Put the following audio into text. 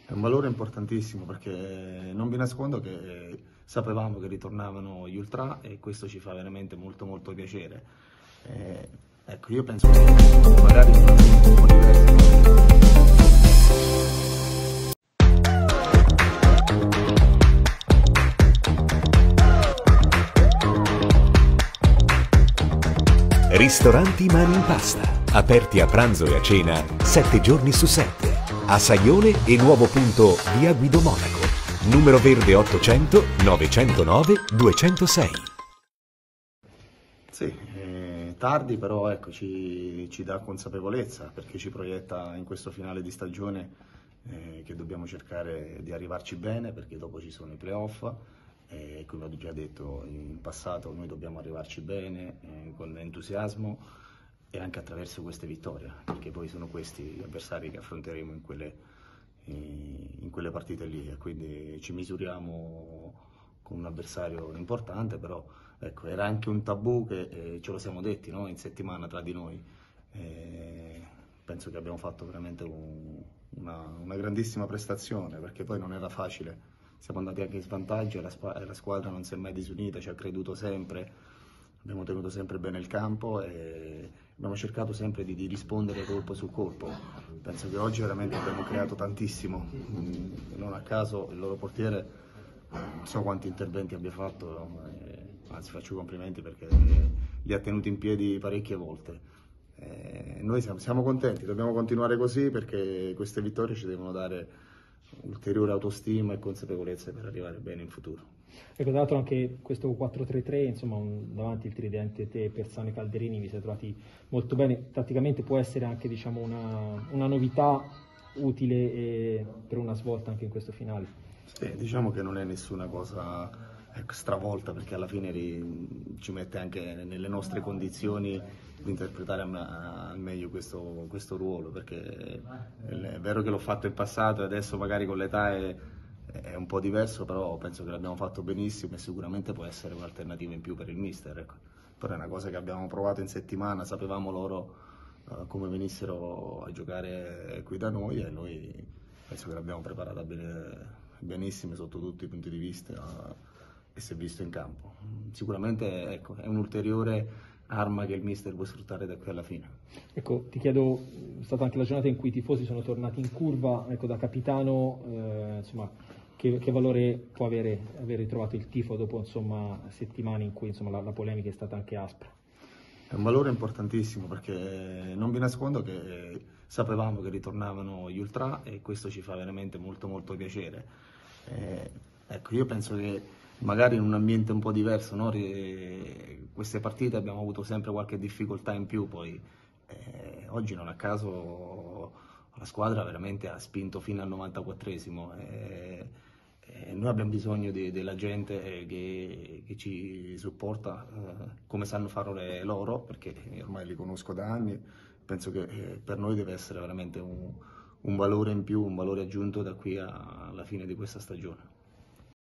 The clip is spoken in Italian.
È un valore importantissimo perché non vi nascondo che sapevamo che ritornavano gli ultra e questo ci fa veramente molto molto piacere. Ecco, io penso che magari un ambiente un po' diverso. Ristoranti Mani in Pasta, aperti a pranzo e a cena 7 giorni su 7, a Saione e nuovo punto via Guido Monaco, numero verde 800 909 206. Sì, tardi però ecco, ci dà consapevolezza perché ci proietta in questo finale di stagione che dobbiamo cercare di arrivarci bene perché dopo ci sono i playoff e come ho già detto in passato noi dobbiamo arrivarci bene con entusiasmo e anche attraverso queste vittorie perché poi sono questi gli avversari che affronteremo in quelle partite lì e quindi ci misuriamo con un avversario importante, però ecco, era anche un tabù che ce lo siamo detti, no? In settimana tra di noi. Penso che abbiamo fatto veramente una grandissima prestazione perché poi non era facile. Siamo andati anche in svantaggio e la squadra non si è mai disunita, ci ha creduto sempre, abbiamo tenuto sempre bene il campo e abbiamo cercato sempre di rispondere colpo su colpo. Penso che oggi veramente abbiamo creato tantissimo, non a caso il loro portiere, non so quanti interventi abbia fatto, anzi faccio i complimenti perché li ha tenuti in piedi parecchie volte. Noi siamo contenti, dobbiamo continuare così perché queste vittorie ci devono dare ulteriore autostima e consapevolezza per arrivare bene in futuro. Ecco, tra l'altro anche questo 4-3-3, insomma, davanti il tridente te, Persano e Calderini, vi siete trovati molto bene, tatticamente può essere anche diciamo, una novità utile per una svolta anche in questo finale. Sì, diciamo che non è nessuna cosa stravolta perché alla fine ci mette anche nelle nostre condizioni di interpretare al meglio questo ruolo perché è vero che l'ho fatto in passato e adesso magari con l'età è un po' diverso, però penso che l'abbiamo fatto benissimo e sicuramente può essere un'alternativa in più per il mister, ecco. Però è una cosa che abbiamo provato in settimana, sapevamo loro come venissero a giocare qui da noi e noi penso che l'abbiamo preparata benissimo sotto tutti i punti di vista e si è visto in campo. Sicuramente ecco, è un'ulteriore arma che il mister può sfruttare da qui alla fine. Ecco, ti chiedo, è stata anche la giornata in cui i tifosi sono tornati in curva, ecco, da capitano, insomma, che valore può aver ritrovato il tifo dopo insomma, settimane in cui insomma, la polemica è stata anche aspra? È un valore importantissimo perché non vi nascondo che sapevamo che ritornavano gli ultra e questo ci fa veramente molto molto piacere. Ecco, io penso che magari in un ambiente un po' diverso, no? Queste partite abbiamo avuto sempre qualche difficoltà in più, poi oggi non a caso la squadra veramente ha spinto fino al 94esimo. Noi abbiamo bisogno della gente che ci supporta come sanno fare loro, perché ormai li conosco da anni, penso che per noi deve essere veramente un valore in più, un valore aggiunto da qui alla fine di questa stagione.